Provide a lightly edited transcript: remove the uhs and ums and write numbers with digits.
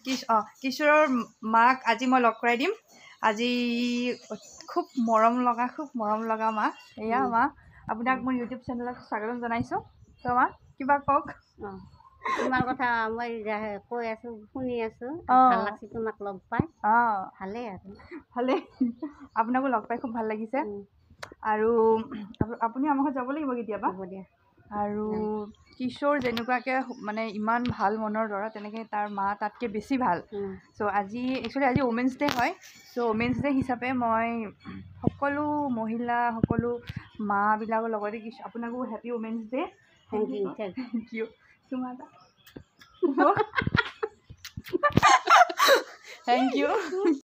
কিশোৰৰ মাক আজি মই লগ কৰাই দিম আজি খুব মৰম লগা মা এয়া মা আপোনাক মোৰ ইউটিউব চেনেলত স্বাগতম জনাইছোঁ তো মা কিবা কওক তোমাৰ কথা মই কৈ আছোঁ শুনি আছোঁ ভাল লাগছে তোমাক লগ পাই ভালেই আৰু ভালেই আপোনাকো লগ পাই খুব ভাল লাগিছে আৰু আপুনি আমাৰ ঘৰত যাব লাগিব কেতিয়াবা হ'ব দিয়া আৰু কিশোৰ যেনেকুৱাকৈ মানে ইমান ভাল মনৰ ল'ৰা তেনেকৈ তাৰ মা তাতকৈ বেছি ভাল চ' আজি একচুৱেলি আজি ওমেন্স ডে হয় চ' ওমেন্স ডে হিচাপে মই সকলো মহিলা সকলো মাবিলাকৰ লগতে আপোনাকো happy women's day thank you thank U